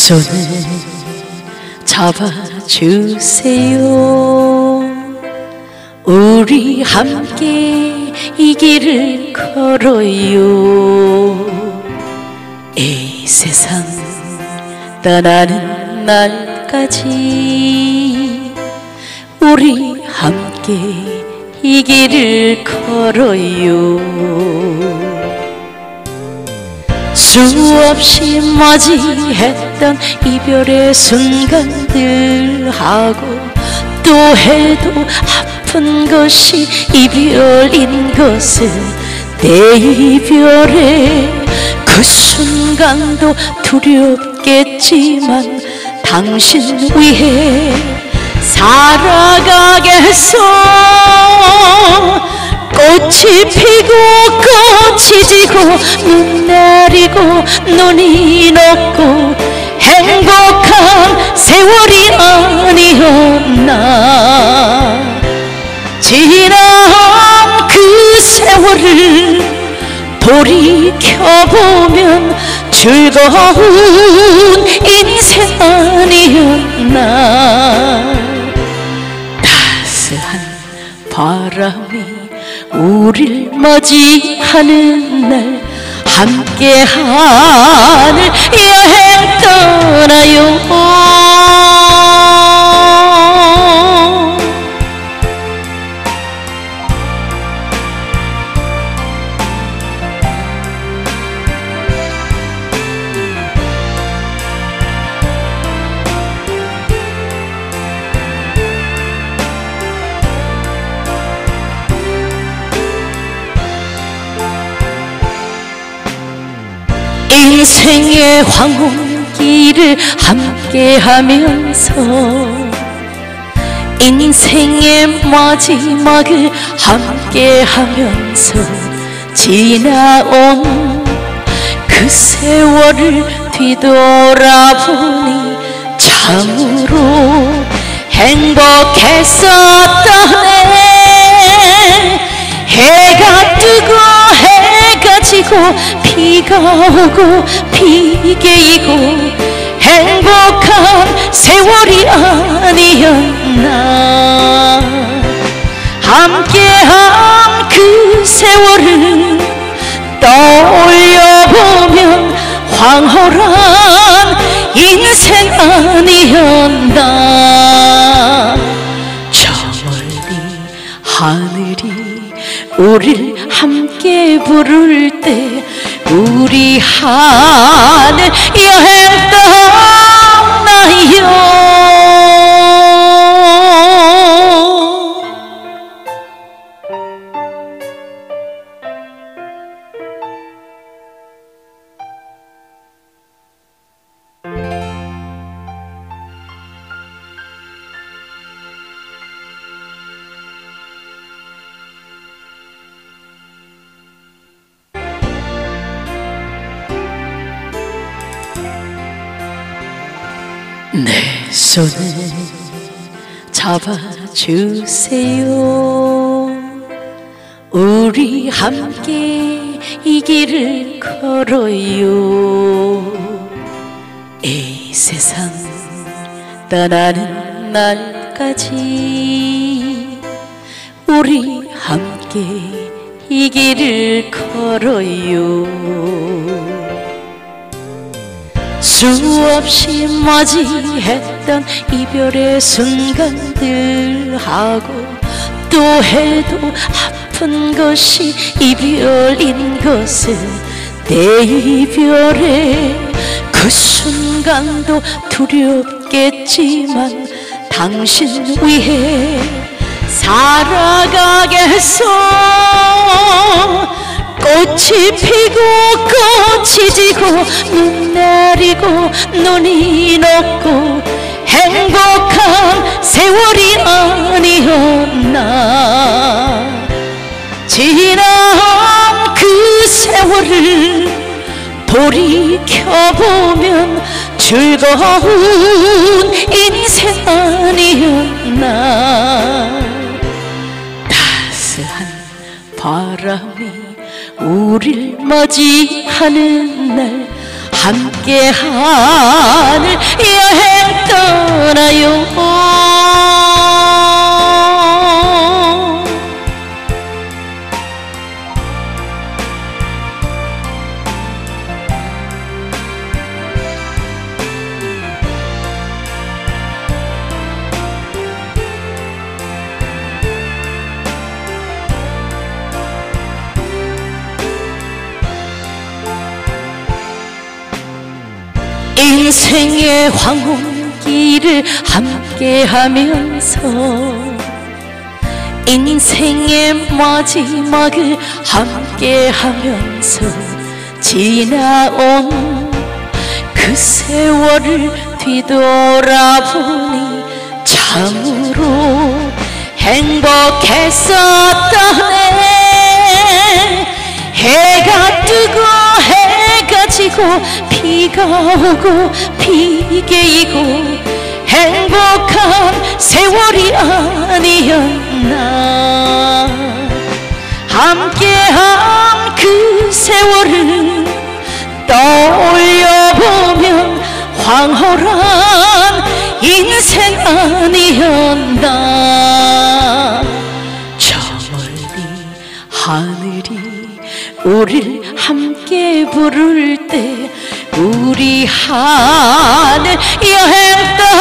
손을 잡아주세요. 우리 함께 이 길을 걸어요. 이 세상 떠나는 날까지 우리 함께 이 길을 걸어요. 수없이 맞이했던 이별의 순간들하고 또 해도 아픈 것이 이별인 것을 내 이별의 그 순간도 두렵겠지만 당신 위해 살아가겠어. 꽃이 피고 꽃이 지고 눈 내리고 눈이 녹고 행복한 세월이 아니었나. 지난 그 세월을 돌이켜보면 즐거운 인생 아니었나. 따스한 바람이 우릴 맞이하는 날 함께 하늘 여행 떠나요. 인생의 황혼길을 함께하면서 인생의 마지막을 함께하면서 지나온 그 세월을 뒤돌아보니 참으로 행복했었다네. 해가 뜨고 해가 지고 비가 오고 비개이고 행복한 세월이 아니었나. 함께한 그 세월을 떠올려보면 황홀한 인생 아니었나. 저 멀리 하늘이 우릴 함께 부를 때 우리 하늘 여행 떠나요. 내 손을 잡아주세요. 우리 함께 이 길을 걸어요. 이 세상 떠나는 날까지 우리 함께 이 길을 걸어요. 수없이 맞이했던 이별의 순간들하고 또 해도 아픈 것이 이별인 것을 내 이별의 그 순간도 두렵겠지만 당신 위해 살아가겠어. 꽃이 피고 꽃이 지고 눈 내리고 눈이 녹고 행복한 세월이 아니었나. 지난 그 세월을 돌이켜보면 즐거운 인생 아니었나. 따스한 바람이 우릴 맞이하는 날 함께 함께 하늘 여행 떠나요. 인생의 황혼길을 함께하면서 인생의 마지막을 함께하면서 지나온 그 세월을 뒤돌아보니 참으로 행복했었다네. 해가 뜨고 해가 지고 비가 오고 비개이고 행복한 세월이 아니었나. 함께한 그 세월을 떠올려보면 황홀한 인생 아니었나. 저 멀리 하늘이 우릴 함께 부를 때 우리 하늘 여행 떠